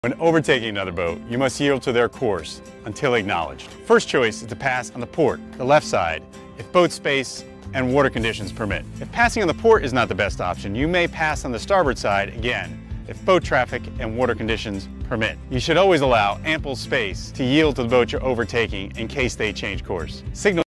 When overtaking another boat, you must yield to their course until acknowledged. First choice is to pass on the port, the left side, if boat space and water conditions permit. If passing on the port is not the best option, you may pass on the starboard side again, if boat traffic and water conditions permit. You should always allow ample space to yield to the boat you're overtaking in case they change course. Signal